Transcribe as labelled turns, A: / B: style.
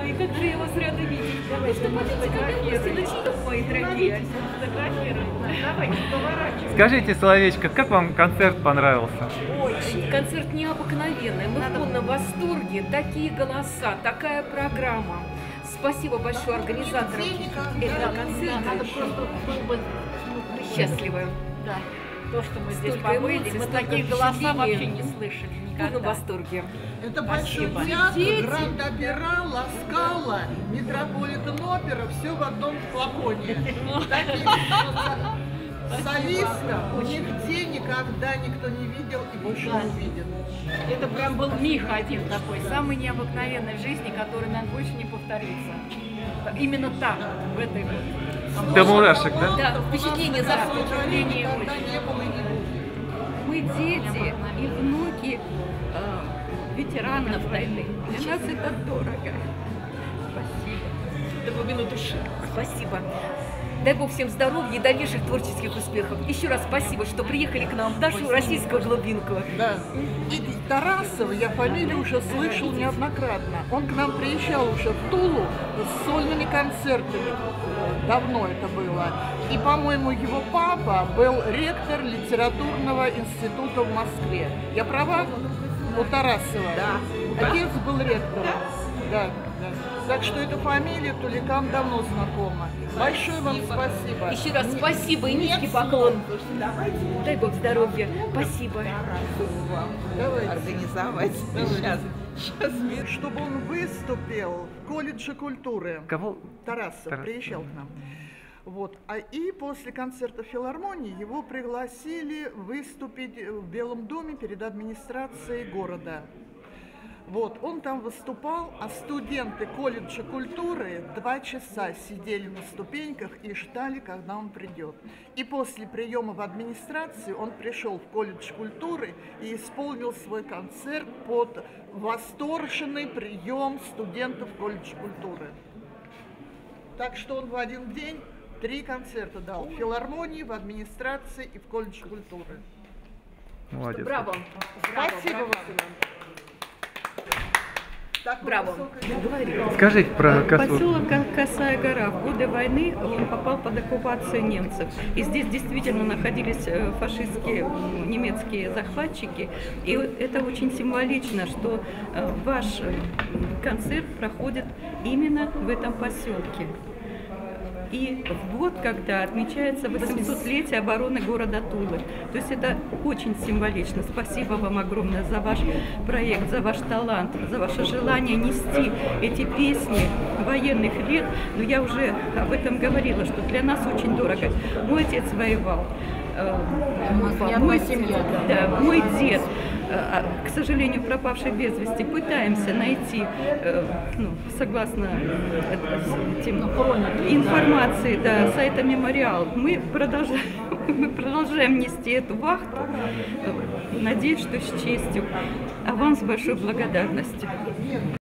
A: Ой, как же я вас рада видеть. Давай, что подойдите ко мне, гостиночки мои дорогие. Давайте, поворачивай.
B: Скажите словечко, как вам концерт понравился?
A: Очень. Концерт необыкновенный. Мы в полном восторге. Такие голоса, такая программа. Спасибо большое организаторам этого концерта. Мы счастливы.
C: Да. То, что мы здесь
A: Столько
C: побыли,
A: эмоций,
C: мы
A: столько
C: такие голоса
A: впечатлений.
C: вообще не слышали
A: В
C: никогда.
A: полном восторге.
D: Это большой
C: Спасибо.
D: театр, Гранд-Опера, Ла Скала, Метрополитен-опера, все в одном флаконе. Таких солистов нигде никогда никто не видел и больше не увидит.
C: Это прям был миг один такой, самый необыкновенный в жизни, который, наверное, больше не повторится. Именно так, в этой вот.
B: До мурашек, да?
A: Да, впечатление
C: Да,
A: за
C: впечатление
D: Никогда
C: очень.
D: не было и не будет.
E: Мы дети и внуки ветеранов войны. Для нас это дорого. Спасибо.
A: до глубины души. Спасибо. Дай Бог всем здоровья и дальнейших творческих успехов. Еще раз спасибо, что приехали к нам в нашу российскую глубинку.
D: Да. И Тарасова, я фамилию уже слышал неоднократно. Он к нам приезжал уже в Тулу с сольными концертами. Давно это было. И, по-моему, его папа был ректор литературного института в Москве. Я права? У Тарасова. Да. Отец был ректором. Да, да. Так что эту фамилию Туликам давно знакома. Большое вам спасибо.
A: Еще раз спасибо и низкий поклон. Дай Бог здоровья. Спасибо.
D: Давайте.
F: Организовать сейчас.
D: Чтобы он выступил в колледже культуры.
B: Кого?
D: Тарасов приезжал к нам. Вот. И после концерта филармонии его пригласили выступить в Белом доме перед администрацией города. Вот, он там выступал, а студенты колледжа культуры 2 часа сидели на ступеньках и ждали, когда он придет. И после приема в администрации он пришел в колледж культуры и исполнил свой концерт под восторженный прием студентов колледжа культуры. Так что он в один день 3 концерта дал в филармонии, в администрации и в колледже культуры.
B: Молодец.
A: Браво.
D: Спасибо вам.
A: Браво.
B: Скажите про
E: Поселок Косая гора. В годы войны он попал под оккупацию немцев. И здесь действительно находились фашистские немецкие захватчики. И это очень символично, что ваш концерт проходит именно в этом поселке. И в год, когда отмечается 800-летие обороны города Тулы. То есть это очень символично. Спасибо вам огромное за ваш проект, за ваш талант, за ваше желание нести эти песни военных лет. Но я уже об этом говорила, что для нас очень дорого. Мой отец воевал. Мой дед, к сожалению, пропавший без вести, пытаемся найти, согласно информации, сайта Мемориал, мы продолжаем нести эту вахту, надеюсь, что с честью. Аванс большой благодарности.